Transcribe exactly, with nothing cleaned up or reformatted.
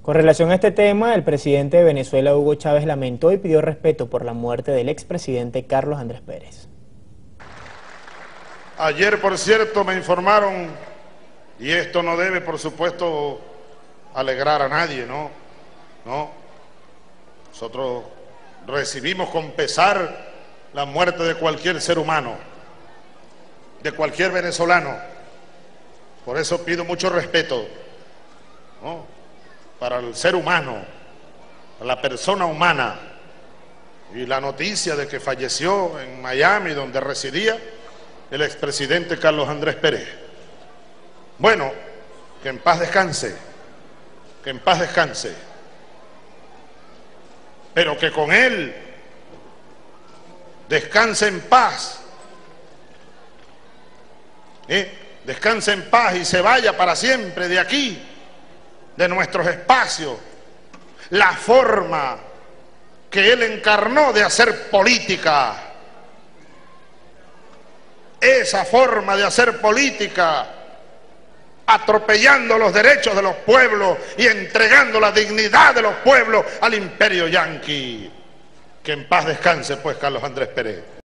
Con relación a este tema, el presidente de Venezuela, Hugo Chávez, lamentó y pidió respeto por la muerte del expresidente Carlos Andrés Pérez. Ayer, por cierto, me informaron, y esto no debe, por supuesto, alegrar a nadie, ¿no? ¿No? Nosotros recibimos con pesar la muerte de cualquier ser humano, de cualquier venezolano. Por eso pido mucho respeto, ¿no?, para el ser humano, para la persona humana. Y la noticia de que falleció en Miami, donde residía el expresidente Carlos Andrés Pérez. Bueno, que en paz descanse, que en paz descanse, pero que con él descanse en paz, ¿eh? descanse en paz y se vaya para siempre de aquí, de nuestros espacios, la forma que él encarnó de hacer política, esa forma de hacer política, atropellando los derechos de los pueblos y entregando la dignidad de los pueblos al imperio yanqui. Que en paz descanse, pues, Carlos Andrés Pérez.